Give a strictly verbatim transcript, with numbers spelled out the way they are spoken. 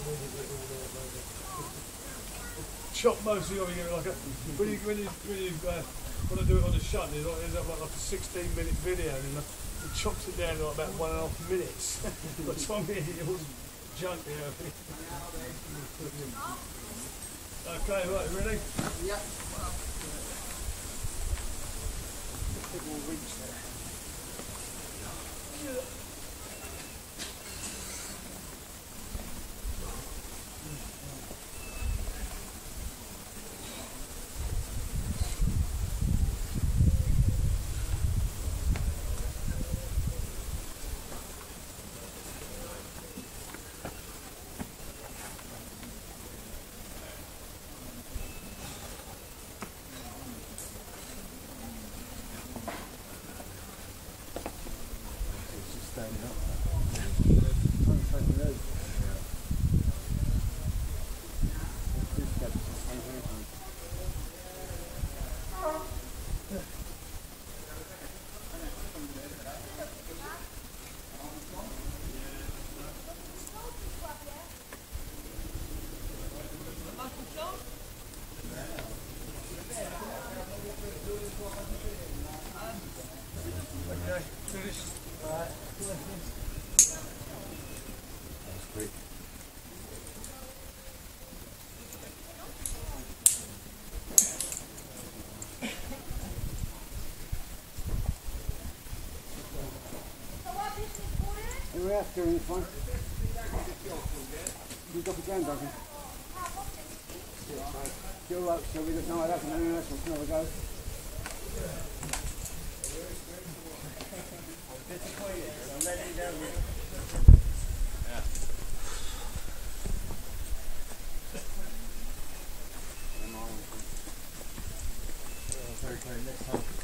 Chop mostly of it like a, when you when you when you uh, want to do it on the shunt, it ends up like, like a sixteen minute video, and you know, it chops it down to like about one and a half minutes. By the time it it was junk, you know. Okay, right, ready? Yep. It will reach there. Yeah. Okay, finished. Right. That's quick. Who are after in this one? You got the ground, Duncan? Still up, so we just know what happened, and then that's another go. I'm letting you down here. Yeah. Okay, next time.